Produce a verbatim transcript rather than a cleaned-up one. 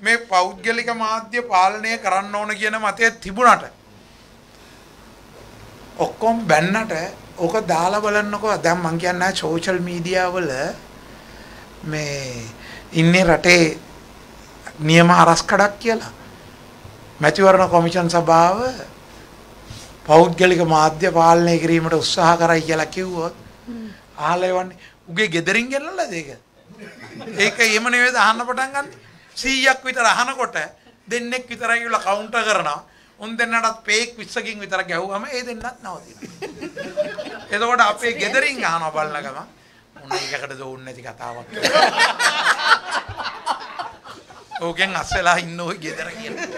මේ පෞද්ගලික මාධ්‍ය පාලනය කරන්න ඕන කියන මතය තිබුණාට ඔක්කොම බැන්නට ඕක දාලා බලන්නකෝ. දැන් මං කියන්නේ සෝෂල් මීඩියා වල මේ ඉන්නේ රටේ නියම අරස්කඩක් කියලා. මැතිවරණ කොමිෂන් සභාව පෞද්ගලික මාධ්‍ය පාලනය කිරීමට උත්සාහ කරයි කියලා කිව්වොත් අහලා එවන්නේ උගේ ගෙදරින් ගෙන්නලාද ඒක? ඒක එහෙම නෙවෙයිද අහන්න පටන් ගන්න. සීයක් විතර අහනකොට දෙන්නෙක් විතරයි කියලා කවුන්ටර් කරනවා. උන් දෙන්නටත් පේක් විස්සකින් විතර ගැහුවම ඒ දෙන්නත් නවතිනවා. එතකොට අපේ ගෙදරින් අහනවා බලන ගම මොන එකකටද ඕනේ නැති කතාවක්. ඕකෙන් අස්සලා ඉන්න ඔය ගෙදර කියලා.